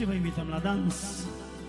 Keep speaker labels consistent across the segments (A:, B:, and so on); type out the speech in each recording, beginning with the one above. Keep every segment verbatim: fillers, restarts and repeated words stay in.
A: și vă invităm la dans.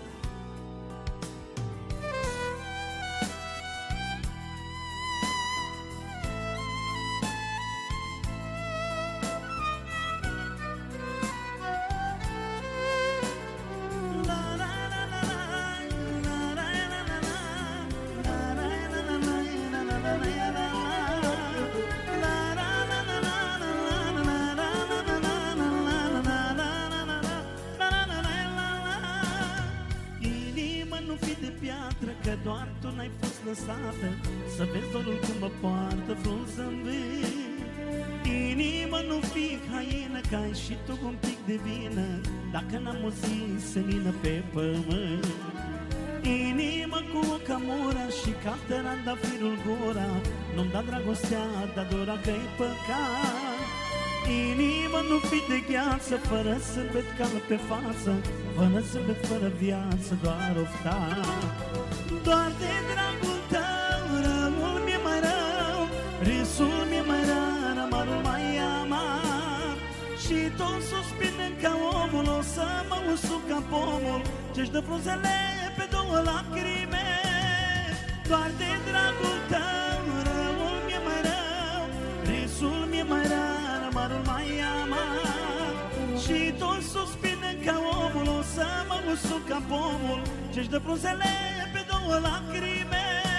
B: Că doar tu n-ai fost lăsată să vezi dorul cum mă poartă frunză în vânt. Inima, nu fi haină, că ai și tu un pic de vină dacă n-am o zi senină pe pământ. Inima cu o camura și ca trandafirul gura, nu-mi da dragostea, dar dora că-i păcat. Inima, nu fi de gheață, fără sâmbet cal pe față, fără sâmbet, fără viață, doar oftat. Doar de dragul tău, răul mi-e mai rău, râsul mi-e mai rar, amarul mai amar. Și tot suspinând ca omul, o să mă usuc ca pomul ce-și dă frunzele pe două lacrime. Doar de dragul tău, răul mi-e mai rău, râsul mi-e mai rar, amarul mai amar. Și tot suspinând ca omul, o să mă usuc ca pomul ce-și dă frunzele pe două lacrime.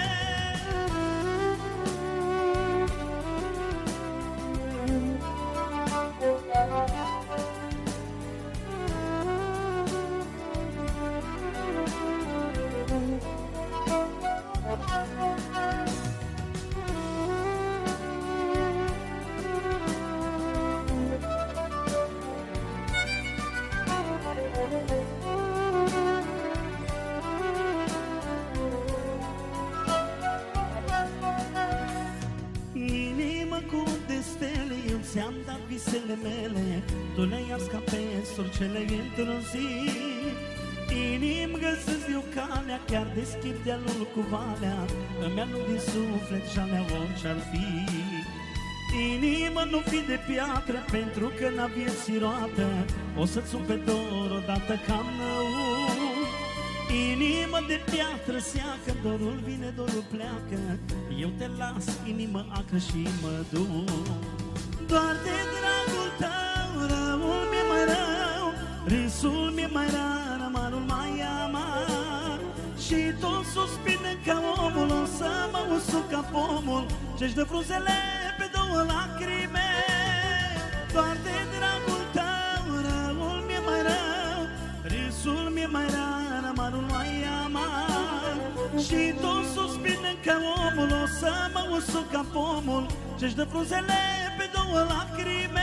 B: Ți-am dat visele mele, tu le-ai ars ca pe surcele într-o zi. Inim găsesc eu calea, chiar deschid dealul cu valea, îmi aluc din suflet jalea orice-ar fi. Inima, nu fi de piatră, pentru că n-a vieții roată, o să-ți umpe dor odată cam nou. Inima de piatră seacă, dorul vine, dorul pleacă, eu te las, inimă acră și mă duc. Doar de dragul tău, răul mi-e mai rău, râsul mi-e mai rar, amarul mai amar. Și tot suspinând ca omul, o să mă usuc ca pomul ce-și dă frunzele pe două lacrime. Doar de dragul tău, răul mi-e mai rău, râsul mi-e mai rar, amarul mai amar. Și tot suspinând ca omul, o să mă usuc ca pomul ce-și dă frunzele pe două lacrime.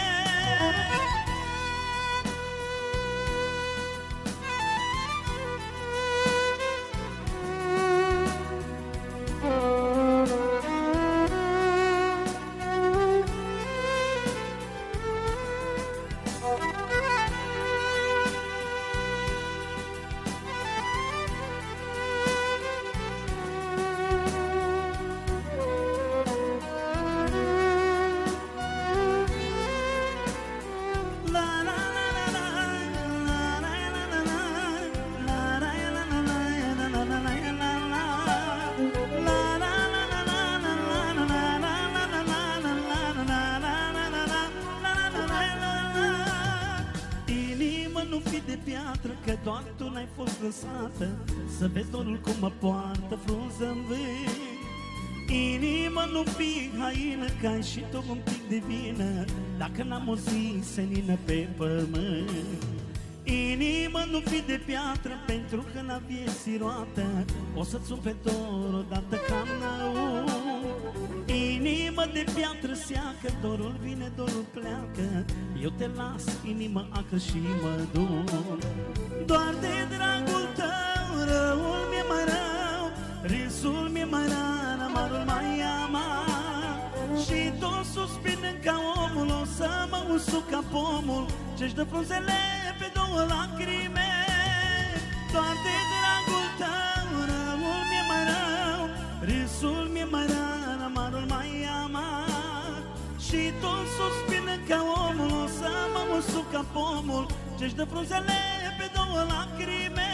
B: Că doar tu n-ai fost lăsată să vezi dorul cum mă poartă frunză în vânt. Inima, nu fi haină, că ai și tu un pic de vină dacă n-am o zi senină pe pământ. Inima, nu fi de piatră, pentru că n-a vieții roată, o să-ți umpe dor odată cam nou. Inima de piatră seacă, dorul vine, dorul pleacă, eu te las, inimă acră și mă duc. Doar de dragul tău, răul mi-e mai rău, râsul mi-e mai rar, amarul mai amar. Și tot suspinând ca omul, o să mă usuc ca pomul ce-și dă frunzele pe două lacrime. Doar de dragul tău, răul mi-e mai rău, râsul mi-e mai rar, amarul mai amar. Și tot suspinând ca omul, o să mă usuc ca pomul ce-și dă frunzele pe două două lacrime.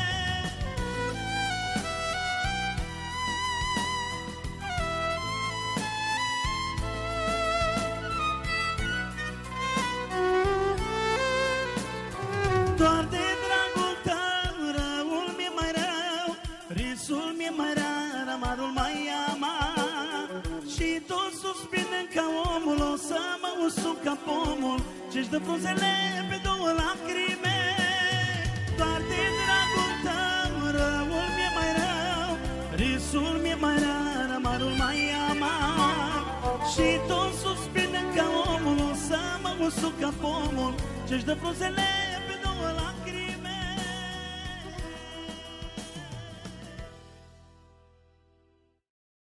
B: Doar de dragul tău, răul mi-e mai rău, risul mi-e mai rar, amarul mai amar. Și tot suspinând ca omul, o să mă usuc ca pomul ce-și dă frunzele pe două lacrime. Doar de dragul tău, răul mi-e mai rău, risul mi-e mai rar, amarul mai amar. Și tot suspinând ca omul, o să mă usuc ca pomul ce-și dă frunzele